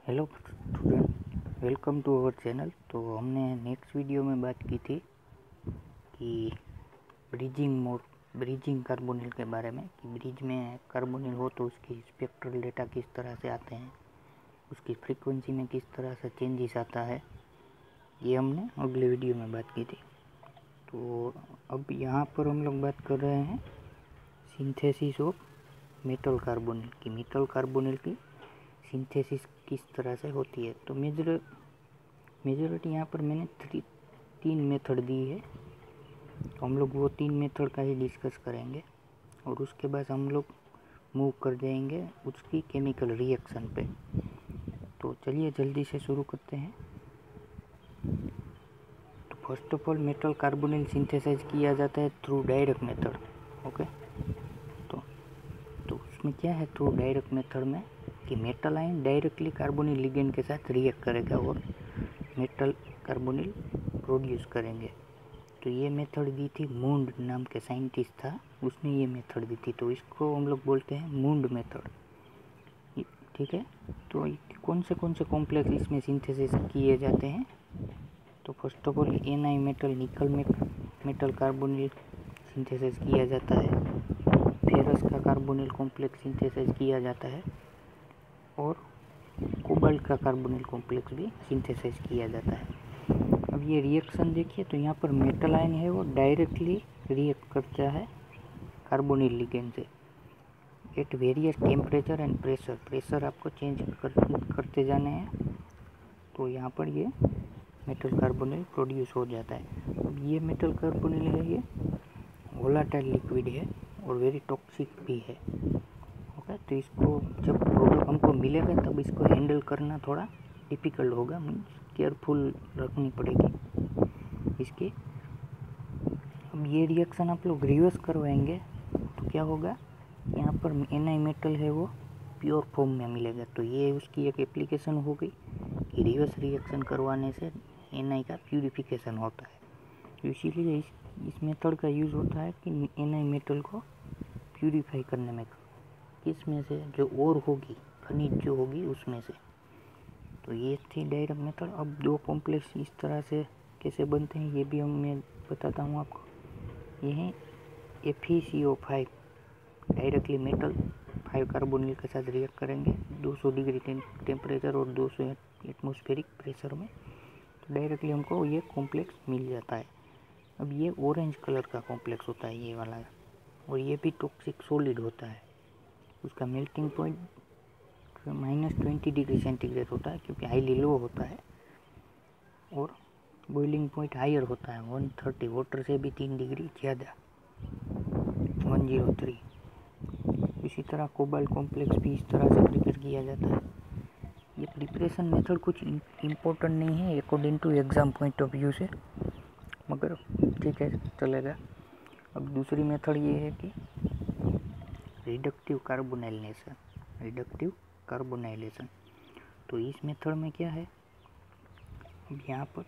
Hello student, welcome to our channel. तो हमने next video में बात की थी कि ब्रिजिंग कार्बोनिल के बारे में, कि ब्रिज में कार्बोनिल हो तो उसकी स्पेक्ट्रल डेटा किस तरह से आते हैं, उसकी फ्रीक्वेंसी में किस तरह से चेंजेस आता है, ये हमने अगले वीडियो में बात की थी। तो अब यहाँ पर हम लोग बात कर रहे हैं सिंथेसिस ऑफ मेटल कार्बोनिल की। मेटल कार्बोनिल की सिंथेसिस किस तरह से होती है। तो मेजॉरिटी यहाँ पर मैंने तीन मेथड दी है, तो हम लोग वो तीन मेथड का ही डिस्कस करेंगे और उसके बाद हम लोग मूव कर जाएंगे उसकी केमिकल रिएक्शन पे। तो चलिए जल्दी से शुरू करते हैं। तो first of all metal carbonyl synthesize किया जाता है थ्रू डायरेक्ट मेथड। ओके, तो उसमें क्या है थ्रू डायरेक्ट मेथड में कि metal ion directly carbonyl ligand के साथ रिएक्ट करेगा और मेटल कार्बोनिल प्रोड्यूस करेंगे। तो ये मेथड दी थी, मूंड नाम के साइंटिस्ट था, उसने ये मेथड दी थी, तो इसको हम लोग बोलते हैं मूंड मेथड। ठीक है, तो कौन से कॉम्प्लेक्स इसमें सिंथेसिस किए जाते हैं। तो first of all Ni metal nickel metal carbonyl synthesis किया जाता है, फेरस का कार्बोनिल कॉम्प्लेक्स सिंथेसाइज किया जाता है और कोबाल्ट का कार्बोनिल कॉम्प्लेक्स भी सिंथेसाइज किया जाता है। अब ये रिएक्शन देखिए, तो यहाँ पर मेटल आयन है वो डायरेक्टली रिएक्ट करता है कार्बोनिल लिगेंड से at various temperature and pressure आपको चेंज करते जाने हैं। तो यहाँ पर ये मेटल कार्बोनिल प्रोड्यूस हो जाता है। अब ये मेटल कार्बोनिल है, ये वोलाटाइल लिक्विड है और वेरी टॉक्सिक भी है। ओके, तो इसको जब प्रोडक्ट हमको मिलेगा तब इसको हैंडल करना थोड़ा डिफ़िकल्ट होगा, मीन्स केयरफुल रखनी पड़ेगी इसकी। अब ये रिएक्शन आप लोग रिवर्स करवाएंगे तो क्या होगा, यहाँ पर Ni मेटल है वो प्योर फॉर्म में मिलेगा। तो ये उसकी एक एप्लीकेशन हो गई कि रिवर्स रिएक्शन करवाने से Ni का प्यूरिफिकेशन होता है। तो इसीलिए इस मेथड का यूज़ होता है कि Ni मेटल को प्यूरिफाई करने में, किस में से, जो और होगी खनिज जो होगी उसमें से। तो ये थी डायरेक्ट मेथड। अब दो कॉम्प्लेक्स इस तरह से कैसे बनते हैं ये भी मैं बताता हूँ आपको। ये है FeCO5, डायरेक्टली मेटल 5 कार्बोनिल के साथ रिएक्ट करेंगे 200 डिग्री टेम्परेचर और 200 एटमॉस्फेरिक प्रेशर में, तो डायरेक्टली हमको ये कॉम्प्लेक्स मिल जाता है। अब ये ऑरेंज कलर का कॉम्प्लेक्स होता है ये वाला, और ये भी टॉक्सिक सॉलिड होता है। उसका मेल्टिंग पॉइंट -20 डिग्री सेंटीग्रेड होता है क्योंकि हाईली लो होता है, और बॉइलिंग पॉइंट हायर होता है 130, वाटर से भी 3 डिग्री ज़्यादा 103। इसी तरह कोबाल्ट कॉम्प्लेक्स भी इस तरह से प्रिपेयर किया जाता है। ये प्रिपरेशन मेथड कुछ इम्पोर्टेंट नहीं है according to exam point of view से, मगर ठीक है चलेगा। अब दूसरी मेथड ये है कि रिडक्टिव कार्बोनाइलेशन। तो इस मेथड में क्या है, अब यहाँ पर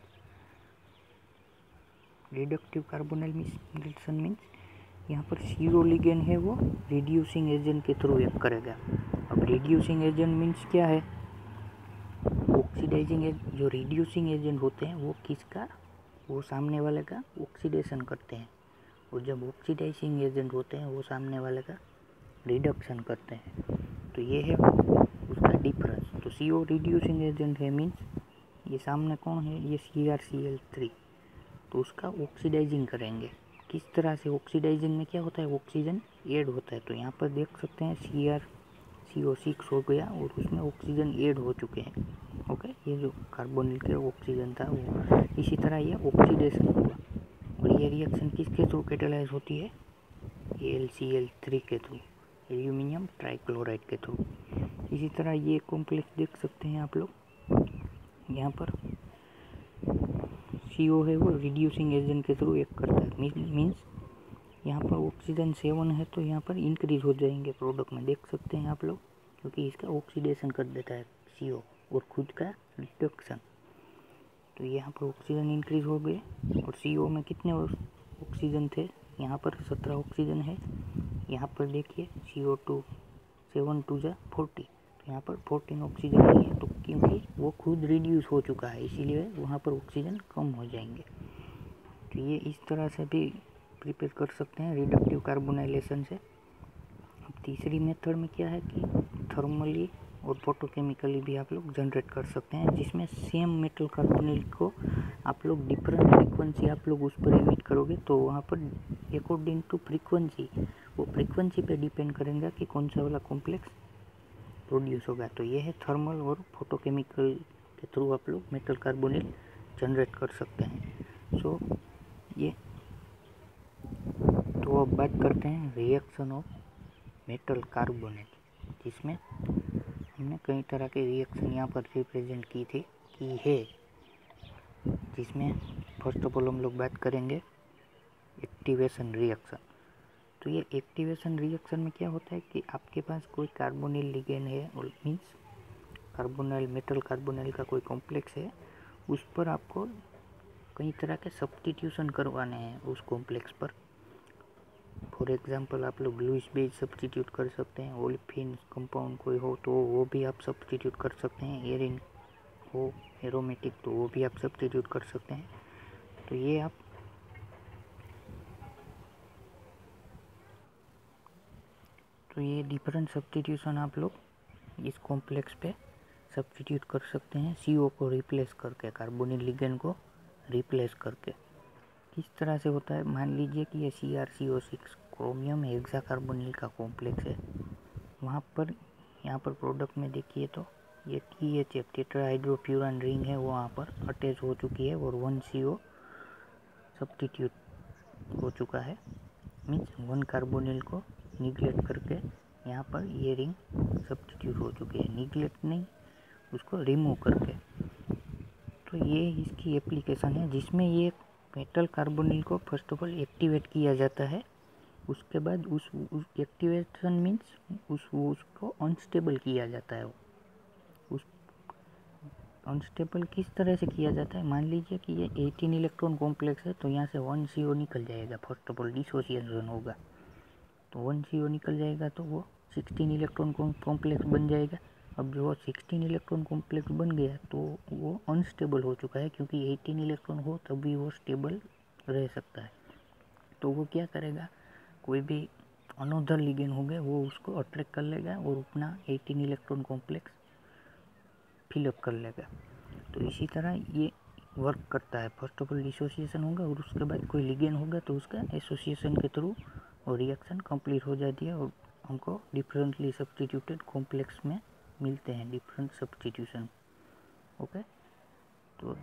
रिडक्टिव कार्बोनाइलेशन मीन्स यहाँ पर CO लिगेंड है वो रिड्यूसिंग एजेंट के थ्रू एक्ट करेगा। अब रिड्यूसिंग एजेंट मीन्स क्या है, ऑक्सीडाइजिंग जो रिड्यूसिंग एजेंट होते हैं वो किसका, वो सामने वाले का ऑक्सीडेशन करते हैं, और जब ऑक्सीडाइजिंग एजेंट होते हैं वो सामने वाले का रिडक्शन करते हैं। तो ये है उसका डिफरेंस। तो CO रिड्यूसिंग एजेंट है मीन्स ये सामने कौन है, ये CrCl3, तो उसका ऑक्सीडाइजिंग करेंगे। किस तरह से ऑक्सीडाइजिंग में क्या होता है, ऑक्सीजन ऐड होता है। तो यहाँ पर देख सकते हैं CrCO6 हो गया और उसमें ऑक्सीजन ऐड हो चुके हैं। ओके, ये जो कार्बोनिल के ऑक्सीजन था वो, इसी तरह ये ऑक्सीडेशन हुआ, और ये रिएक्शन किसके थ्रू कैटेलाइज होती है, AlCl3 के थ्रू, एल्यूमिनियम ट्राइक्लोराइड के थ्रू। इसी तरह ये कॉम्प्लेक्स देख सकते हैं आप लोग, यहाँ पर CO है वो रिड्यूसिंग एजेंट के थ्रू एक्ट करता है, मीन्स यहाँ पर ऑक्सीजन 7 है तो यहाँ पर इंक्रीज हो जाएंगे प्रोडक्ट में, देख सकते हैं आप लोग, क्योंकि इसका ऑक्सीडेशन कर देता है CO और खुद का रिडक्शन। तो यहाँ पर ऑक्सीजन इंक्रीज हो गए, और CO में कितने ऑक्सीजन थे, यहाँ पर 17 ऑक्सीजन है। यहाँ पर देखिए CO2 7 2 40, तो यहाँ पर 14 ऑक्सीजन नहीं है, तो क्योंकि वो खुद रिड्यूस हो चुका है इसीलिए वहाँ पर ऑक्सीजन कम हो जाएंगे। तो ये इस तरह से भी प्रिपेयर कर सकते हैं रिडक्टिव कार्बोनाइलेशन से। अब तीसरी मेथड में क्या है कि थर्मली और फोटोकेमिकली भी आप लोग जनरेट कर सकते हैं, जिसमें सेम मेटल कार्बोनिल को आप लोग डिफरेंट फ्रीक्वेंसी आप लोग उस पर एमिट करोगे, तो वहाँ पर अकॉर्डिंग टू फ्रीक्वेंसी, वो फ्रीक्वेंसी पे डिपेंड करेगा कि कौन सा वाला कॉम्प्लेक्स प्रोड्यूस होगा। तो ये है थर्मल और फोटोकेमिकल के थ्रू आप लोग मेटल कार्बोनिल जनरेट कर सकते हैं। सो ये तो अब बात करते हैं रिएक्शन ऑफ मेटल कार्बोनेट, जिसमें हमने कई तरह के रिएक्शन यहाँ पर रिप्रेजेंट की है, जिसमें फर्स्ट ऑफ ऑल हम लोग बात करेंगे एक्टिवेशन रिएक्शन। तो ये एक्टिवेशन रिएक्शन में क्या होता है कि आपके पास कोई कार्बोनिल लिगेंड है और मीन्स कार्बोनिल मेटल कार्बोनिल का कोई कॉम्प्लेक्स है, उस पर आपको कई तरह के सब्स्टिट्यूशन करवाने हैं उस कॉम्प्लेक्स पर। फॉर एग्जांपल आप लोग लुईस बेज सब्स्टिट्यूट कर सकते हैं, ओलिफिन कंपाउंड कोई हो तो वो भी आप सब्स्टिट्यूट कर सकते हैं, एरिन हो एरोमेटिक तो वो भी आप सब्स्टिट्यूट कर सकते हैं। तो ये डिफरेंट सब्स्टिट्यूशन आप लोग इस कॉम्प्लेक्स पे सब्स्टिट्यूट कर सकते हैं, CO को रिप्लेस करके, कार्बोनिल लिगेंड को रिप्लेस करके। किस तरह से होता है, मान लीजिए कि ये CrCO6 क्रोमियम हेक्साकार्बोनिल का कॉम्प्लेक्स है, वहाँ पर यहाँ पर प्रोडक्ट में देखिए तो ये THF टेट्राहाइड्रोफ्यूरान रिंग है, वो वहाँ पर अटैच हो चुकी है और 1 CO सब्स्टिट्यूट हो चुका है, मीन्स 1 कार्बोनिल को निगलेक्ट करके यहाँ पर ये रिंग सब्स्टिट्यूट हो चुकी है, निगलेक्ट नहीं उसको रिमूव करके। तो ये इसकी एप्लीकेशन है, जिसमें ये मेटल कार्बोनिल को फर्स्ट ऑफ ऑल एक्टिवेट किया जाता है, उसके बाद उस एक्टिवेशन मीन्स उसको अनस्टेबल किया जाता है। उस अनस्टेबल किस तरह से किया जाता है, मान लीजिए कि ये 18 इलेक्ट्रॉन कॉम्प्लेक्स है, तो यहाँ से 1 CO निकल जाएगा, फर्स्ट ऑफ ऑल डिसोसिएशन होगा, तो 1 CO निकल जाएगा तो वो 16 इलेक्ट्रॉन कॉम्प्लेक्स बन जाएगा। अब जो 16 इलेक्ट्रॉन कॉम्प्लेक्स बन गया तो वो अनस्टेबल हो चुका है, क्योंकि 18 इलेक्ट्रॉन हो तभी वो स्टेबल रह सकता है। तो वो क्या करेगा, कोई भी अनोदर लिगेंड हो गए वो उसको अट्रैक्ट कर लेगा और अपना 18 इलेक्ट्रॉन कॉम्प्लेक्स फिलअप कर लेगा। तो इसी तरह ये वर्क करता है, फर्स्ट ऑफ ऑल डिसोसिएशन होगा और उसके बाद कोई लिगेंड होगा तो उसका एसोसिएशन के थ्रू और रिएक्शन कंप्लीट हो जाती है और हमको डिफरेंटली सब्स्टिट्यूटेड कॉम्प्लेक्स में मिलते हैं, डिफरेंट सब्स्टिट्यूशन। ओके, तो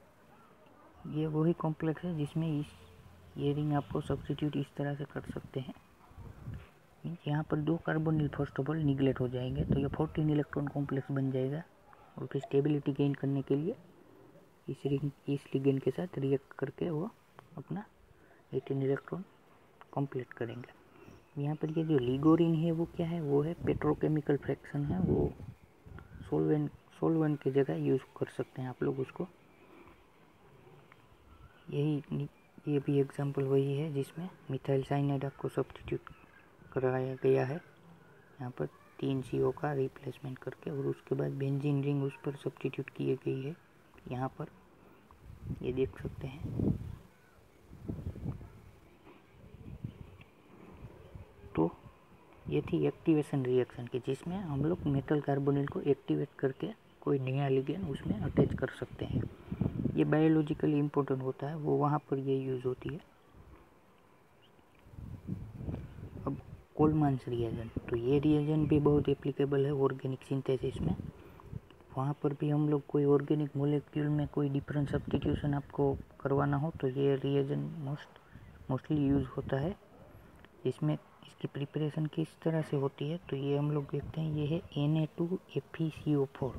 ये वही कॉम्प्लेक्स है जिसमें ये रिंग आपको सब्स्टिट्यूट इस तरह से कर सकते हैं, मीन्स यहाँ पर 2 carbonyl first of all neglect हो जाएंगे, तो ये 14 इलेक्ट्रॉन कॉम्प्लेक्स बन जाएगा और फिर स्टेबिलिटी गेन करने के लिए इस लिगेंड के साथ रिएक्ट करके वो अपना 18 इलेक्ट्रॉन कंप्लीट करेंगे। यहाँ पर ये जो लिगोरिन है वो क्या है, वो है पेट्रोकेमिकल फ्रैक्शन है, वो सोलवेंट की जगह यूज़ कर सकते हैं आप लोग उसको। ये भी एग्जांपल वही है जिसमें मिथाइल साइनाइड आपको सब्स्टिट्यूट कराया गया है, यहाँ पर 3 CO का रिप्लेसमेंट करके, और उसके बाद बेंजीन रिंग उस पर सब्स्टिट्यूट की गई है, यहाँ पर ये देख सकते हैं। तो ये थी एक्टिवेशन रिएक्शन की, जिसमें हम लोग मेटल कार्बोनिल को एक्टिवेट करके कोई नया लिगेंड उसमें अटैच कर सकते हैं। ये बायोलॉजिकली इम्पोर्टेंट होता है, वो वहाँ पर ये यूज़ होती है। अब कोलमान्स रिएजेंट, तो ये रिएजेंट भी बहुत एप्लीकेबल है ऑर्गेनिक सिंथेसिस में। वहाँ पर भी हम लोग कोई ऑर्गेनिक मोलेक्यूल में कोई डिफरेंट सब्स्टिट्यूशन आपको करवाना हो तो ये रिएजेंट मोस्टली यूज़ होता है। इसमें इसकी प्रिपरेशन किस तरह से होती है, तो ये हम लोग देखते हैं, ये है Na2FeCO4।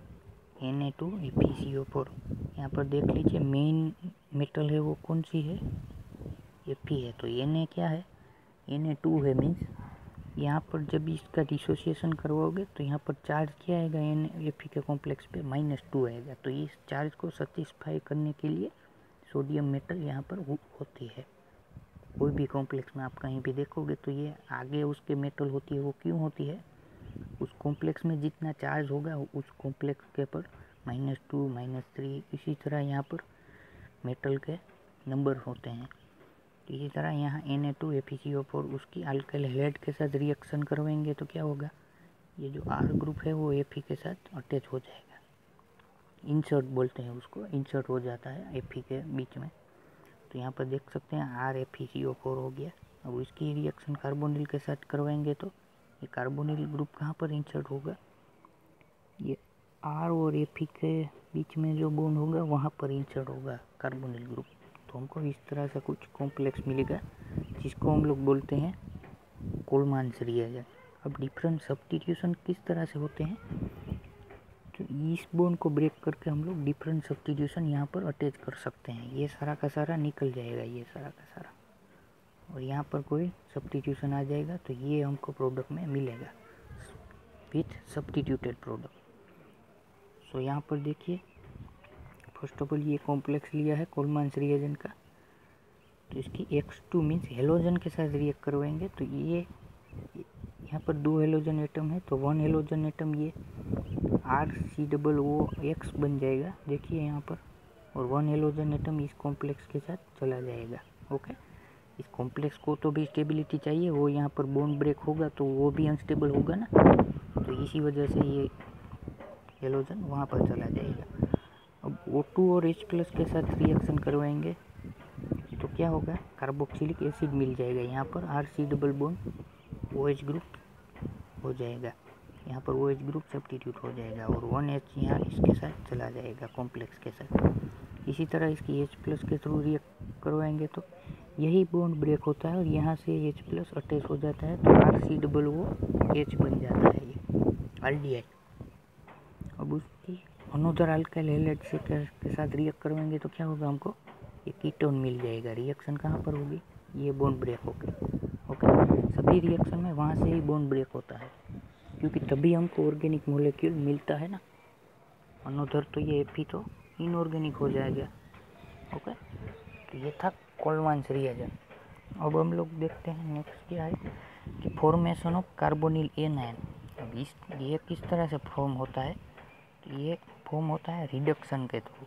Na2FeCO4 यहाँ पर देख लीजिए, मेन मेटल है वो कौन सी है, Fe है, तो Na क्या है, Na2 है, मीन्स यहाँ पर जब इसका डिसोसिएशन करवाओगे तो यहाँ पर चार्ज क्या आएगा, Fe के कॉम्प्लेक्स पे -2 आएगा। तो इस चार्ज को सेटिस्फाई करने के लिए सोडियम मेटल यहाँ पर होती है। कोई भी कॉम्प्लेक्स में आप कहीं भी देखोगे तो ये आगे उसके मेटल होती है, वो क्यों होती है, उस कॉम्प्लेक्स में जितना चार्ज होगा उस कॉम्प्लेक्स के पर -2 -3 इसी तरह यहाँ पर मेटल के नंबर होते हैं। तो इसी तरह यहाँ Na2FeCO4 उसकी अल्काइल हैलाइड के साथ रिएक्शन करवाएंगे तो क्या होगा, ये जो R ग्रुप है वो Fe के साथ अटैच हो जाएगा, इंसर्ट बोलते हैं उसको, इंसर्ट हो जाता है Fe के बीच में। तो यहाँ पर देख सकते हैं RFeCO4 हो गया। अब इसकी रिएक्शन कार्बोनिल के साथ करवाएंगे तो ये कार्बोनिल ग्रुप कहाँ पर इंसर्ट होगा, ये R और Fe के बीच में जो बॉन्ड होगा वहाँ पर इंसर्ट होगा कार्बोनिल ग्रुप। तो हमको इस तरह से कुछ कॉम्प्लेक्स मिलेगा जिसको हम लोग बोलते हैं कोलमान्स रिएजेंट। अब डिफरेंट सब्स्टिट्यूशन किस तरह से होते हैं, तो इस बॉन्ड को ब्रेक करके हम लोग डिफरेंट सब्स्टिट्यूशन यहाँ पर अटैच कर सकते हैं। ये सारा का सारा निकल जाएगा, ये सारा का सारा, और यहाँ पर कोई सब्स्टिट्यूशन आ जाएगा तो ये हमको प्रोडक्ट में मिलेगा विथ सब्स्टिट्यूटेड प्रोडक्ट। सो यहाँ पर देखिए, फर्स्ट ऑफ ऑल ये कॉम्प्लेक्स लिया है कोलमान्स रिएजेंट का, तो इसकी X2 मीन्स हेलोजन के साथ रिएक्ट करवाएंगे तो ये यहाँ पर 2 हेलोजन एटम है तो 1 हेलोजन एटम ये RCOOX बन जाएगा, देखिए यहाँ पर, और 1 हेलोजन एटम इस कॉम्प्लेक्स के साथ चला जाएगा। ओके, इस कॉम्प्लेक्स को तो भी स्टेबिलिटी चाहिए, वो यहाँ पर बॉन्ड ब्रेक होगा तो वो भी अनस्टेबल होगा ना, तो इसी वजह से ये हेलोजन वहाँ पर चला जाएगा। अब O2 और H+ के साथ रिएक्शन करवाएंगे तो क्या होगा, कार्बोक्सिलिक एसिड मिल जाएगा, यहाँ पर RC double bond OH group हो जाएगा, यहाँ पर OH ग्रुप सब्स्टिट्यूट हो जाएगा और 1H यहाँ इसके साथ चला जाएगा कॉम्प्लेक्स के साथ। इसी तरह इसकी H+ के थ्रू रिएक्ट करवाएंगे तो यही बॉन्ड ब्रेक होता है और यहाँ से H+ अटैच हो जाता है तो RCOOH बन जाता है ये अल्डिहाइड। अब उसकी अनोदर अल्काइल हैलाइड से के साथ रिएक्ट करवाएंगे तो क्या होगा, हमको ये कीटोन मिल जाएगा। रिएक्शन कहाँ पर होगी, ये बॉन्ड ब्रेक होगी। ओके, सभी रिएक्शन में वहाँ से ही बॉन्ड ब्रेक होता है क्योंकि तभी हमको ऑर्गेनिक मोलेक्यूल मिलता है ना, अनोदर तो ये Fe तो इनऑर्गेनिक हो जाएगा। ओके, तो ये था कोलमान्स रिएजेंट। अब हम लोग देखते हैं नेक्स्ट क्या है कि फॉर्मेशन ऑफ कार्बोनिल एनायन। अब ये किस तरह से फॉर्म होता है, तो ये फॉर्म होता है रिडक्शन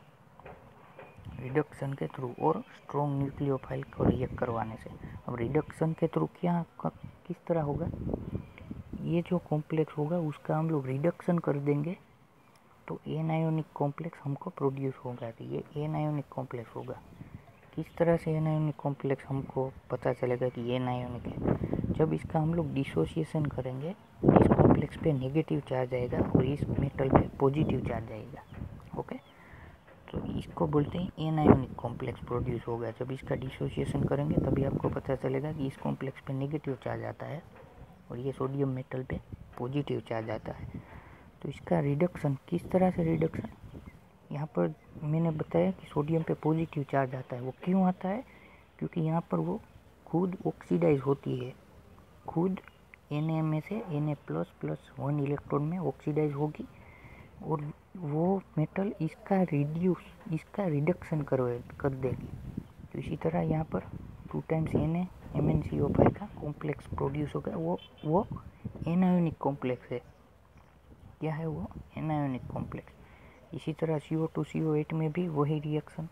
के थ्रू और स्ट्रॉन्ग न्यूक्लियोफाइल को रिएक्ट करवाने से। अब रिडक्शन के थ्रू किस तरह होगा, ये जो कॉम्प्लेक्स होगा उसका हम लोग रिडक्शन कर देंगे तो एनायोनिक कॉम्प्लेक्स हमको प्रोड्यूस होगा। तो ये एनायोनिक कॉम्प्लेक्स होगा। किस तरह से एनायोनिक कॉम्प्लेक्स हमको पता चलेगा कि ये एनायोनिक है, जब इसका हम लोग डिसोसिएशन करेंगे इस कॉम्प्लेक्स पे नेगेटिव चार्ज आएगा और इस मेटल पे पॉजिटिव चार्ज आएगा। ओके, तो इसको बोलते हैं एनायोनिक कॉम्प्लेक्स प्रोड्यूस होगा। जब इसका डिसोसिएशन करेंगे तभी आपको पता चलेगा कि इस कॉम्प्लेक्स पे नेगेटिव चार्ज आता है और ये सोडियम मेटल पे पॉजिटिव चार्ज आता है। तो इसका रिडक्शन किस तरह से, रिडक्शन यहाँ पर मैंने बताया कि सोडियम पे पॉजिटिव चार्ज आता है। वो क्यों आता है, क्योंकि यहाँ पर वो खुद ऑक्सीडाइज होती है, खुद Na में से Na++1 इलेक्ट्रॉन में ऑक्सीडाइज होगी और वो मेटल इसका रिडक्शन कर देगी। तो इसी तरह यहाँ पर 2 टाइम्स NaMnCO5 का कॉम्प्लेक्स प्रोड्यूस होगा। वो एनायोनिक कॉम्प्लेक्स है। क्या है वो, एनायोनिक कॉम्प्लेक्स। इसी तरह CO2 CO8 में भी वही रिएक्शन।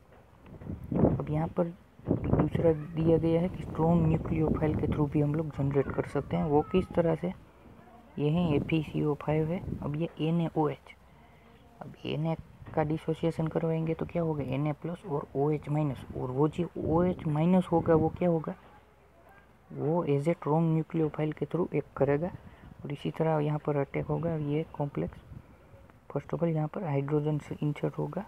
अब यहाँ पर दूसरा दिया गया है कि स्ट्रॉन्ग न्यूक्लियोफाइल के थ्रू भी हम लोग जनरेट कर सकते हैं। वो किस तरह से, ये है FeCO5 है। अब ये NaOH, अब Na का डिसोसिएशन करवाएंगे तो क्या होगा, Na+ और OH-, और वो जो OH- होगा वो क्या होगा, वो एज ए स्ट्रॉन्ग न्यूक्लियोफाइल के थ्रू एक्ट करेगा और इसी तरह यहाँ पर अटैक होगा। ये कॉम्प्लेक्स फर्स्ट ऑफ ऑल यहाँ पर हाइड्रोजन से इंसर्ट होगा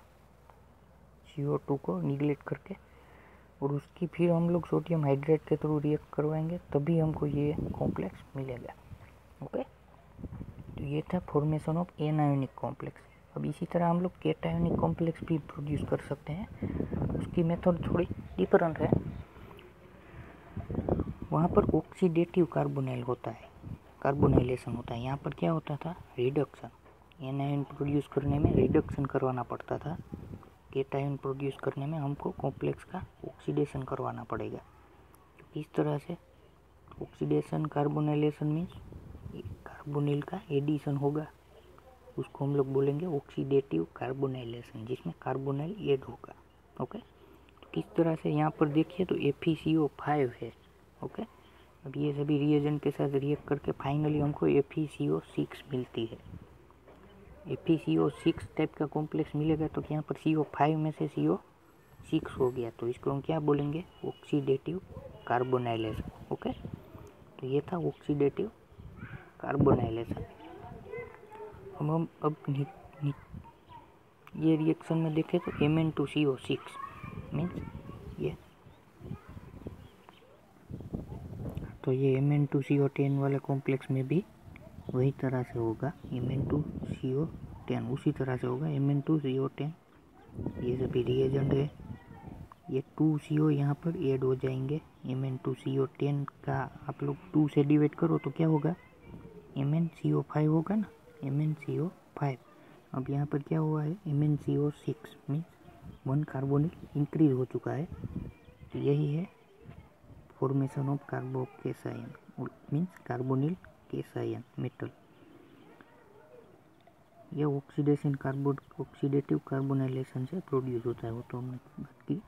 CO2 को निगलेक्ट करके, और उसकी फिर हम लोग सोडियम हाइड्रेट के थ्रू रिएक्ट करवाएंगे तभी हमको ये कॉम्प्लेक्स मिलेगा। ओके, तो ये था फॉर्मेशन ऑफ एनायोनिक कॉम्प्लेक्स। अब इसी तरह हम लोग कैटायोनिक कॉम्प्लेक्स भी प्रोड्यूस कर सकते हैं। उसकी मेथड थोड़ी डिफरेंट है। वहाँ पर ऑक्सीडेटिव कार्बोनाइल होता है, कार्बोनाइलेशन होता है। यहाँ पर क्या होता था, रिडक्शन। एनायन प्रोड्यूस करने में रिडक्शन करवाना पड़ता था, कैटायन प्रोड्यूस करने में हमको कॉम्प्लेक्स का ऑक्सीडेशन करवाना पड़ेगा। इस तरह से ऑक्सीडेशन कार्बोनाइलेशन मीन्स कार्बोनिल का एडिशन होगा, उसको हम लोग बोलेंगे ऑक्सीडेटिव कार्बोनाइलेशन, जिसमें कार्बोनाइल ऐड होगा। ओके, तो किस तरह से यहाँ पर देखिए तो FeCO5 है। ओके, अब ये सभी रिएजेंट के साथ रिएक्ट करके फाइनली हमको FeCO6 मिलती है। FeCO6 टाइप का कॉम्प्लेक्स मिलेगा तो यहाँ पर CO5 में से CO6 हो गया, तो इसको हम क्या बोलेंगे, ऑक्सीडेटिव कार्बोनाइलेशन। ओके, तो ये था ऑक्सीडेटिव कार्बोनाइलेशन। हम अब ये रिएक्शन में देखें तो Mn2CO6 मीन्स ये, तो ये Mn2CO10 वाले कॉम्प्लेक्स में भी वही तरह से होगा, Mn2CO10 उसी तरह से होगा Mn2CO10। ये सभी रिएजेंट है, ये 2CO यहाँ पर ऐड हो जाएंगे। Mn2CO10 का आप लोग 2 से डिवाइड करो तो क्या होगा, MnCO5 होगा ना, MnCO5। अब यहाँ पर क्या हुआ है, MnCO6 मीन्स 1 कार्बोनिल इंक्रीज हो चुका है, तो यही है formation of carbocation means carbonyl cation metal. ये ऑक्सीडेटिव कार्बोनाइलेशन से प्रोड्यूस होता है, वो तो हमने बात की।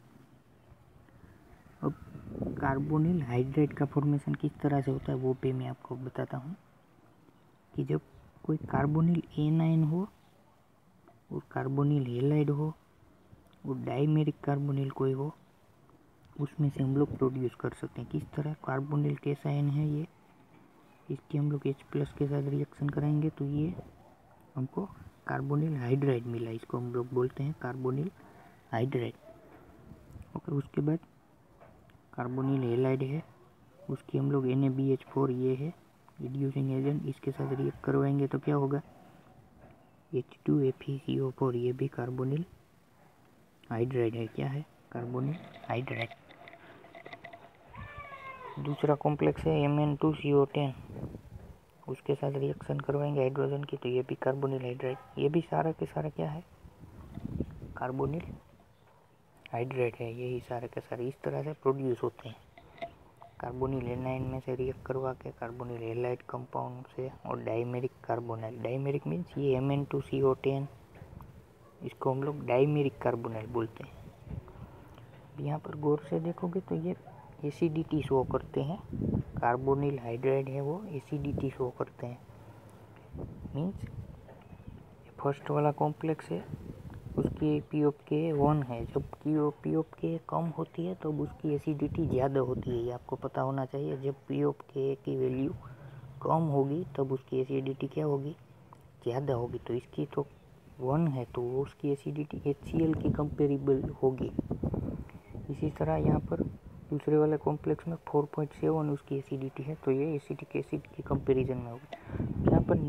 अब कार्बोनिल हाइड्रेट का फॉर्मेशन किस तरह से होता है वो भी मैं आपको बताता हूँ, कि जब कोई कार्बोनिल एनाइन हो और कार्बोनिल हेलाइड हो और डाइमेरिक कार्बोनिल कोई हो, उसमें से हम लोग प्रोड्यूस कर सकते हैं। किस तरह, कार्बोनिल केशन है ये, इसकी हम लोग H+ के साथ रिएक्शन कराएंगे तो ये हमको कार्बोनिल हाइड्राइड मिला, इसको हम लोग बोलते हैं कार्बोनिल हाइड्राइड। ओके, उसके बाद कार्बोनिल हेलाइड है, उसकी हम लोग NaBH4 ये है रिड्यूसिंग एजेंट, इसके साथ रिएक्ट करवाएंगे तो क्या होगा, H2FeCO4, ये भी कार्बोनिल हाइड्राइड है। क्या है, कार्बोनिल हाइड्राइड। दूसरा कॉम्प्लेक्स है Mn2CO10, उसके साथ रिएक्शन करवाएंगे हाइड्रोजन की, तो ये भी कार्बोनिल हाइड्राइड। ये भी सारा के सारा क्या है, कार्बोनिल हाइड्राइड है। यही सारे के सारे इस तरह से प्रोड्यूस होते हैं, कार्बोनिल एनाइन में से रिएक्ट करवा के कार्बोनिल हेलाइड कंपाउंड से, और डाइमेरिक कार्बोनाइल, डाइमेरिक मीन्स ये Mn2CO10, इसको हम लोग डाइमेरिक कार्बोनाइल बोलते हैं। यहाँ पर गौर से देखोगे तो ये एसिडिटी शो करते हैं, कार्बोनिल हाइड्राइड है वो एसिडिटी शो करते हैं। मीन्स फर्स्ट वाला कॉम्प्लेक्स है, उसकी POK1 है, जब POK कम होती है तब उसकी एसिडिटी ज़्यादा होती है, ये आपको पता होना चाहिए। जब POK की वैल्यू कम होगी तब उसकी एसिडिटी क्या होगी, ज़्यादा होगी। तो इसकी तो 1 है तो उसकी एसिडिटी HCl की कंपेरेबल होगी। इसी तरह यहाँ पर दूसरे वाले कॉम्प्लेक्स में 4.7 उसकी एसिडिटी है, तो ये एसिटिक एसिड की कंपैरिजन में होगी। यहाँ पर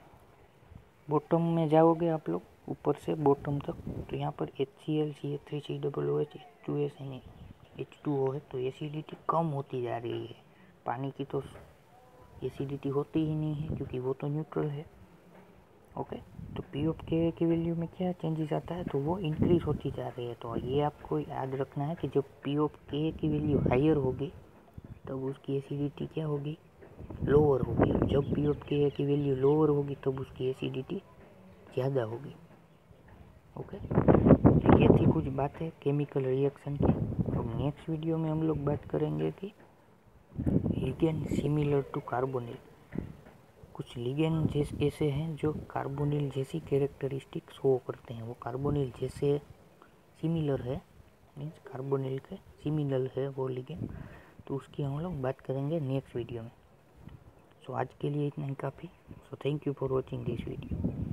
बॉटम में जाओगे आप लोग, ऊपर से बॉटम तक, तो यहाँ पर HCl CH3COOH H2S H2O है, तो एसिडिटी कम होती जा रही है। पानी की तो एसिडिटी होती ही नहीं है क्योंकि वो तो न्यूट्रल है। ओके, तो POK की वैल्यू में क्या चेंजेस आता है, तो वो इंक्रीज होती जा रही है। तो ये आपको याद रखना है कि जब POK की वैल्यू हायर होगी तब उसकी एसिडिटी क्या होगी, लोअर होगी। जब POK की वैल्यू लोअर होगी तब उसकी एसिडिटी ज़्यादा होगी। ओके, तो ये थी कुछ बातें केमिकल रिएक्शन की। तो नेक्स्ट वीडियो में हम लोग बात करेंगे कि लिगेंड सिमिलर टू कार्बोनिल, कुछ लिगेंड ऐसे हैं जो कार्बोनिल जैसी कैरेक्टरिस्टिक शो करते हैं, वो कार्बोनिल जैसे सिमिलर है, मीन्स कार्बोनिल के सिमिलर है वो लिगेंड, तो उसकी हम लोग बात करेंगे नेक्स्ट वीडियो में। सो आज के लिए इतना ही काफ़ी। So thank you for watching this video.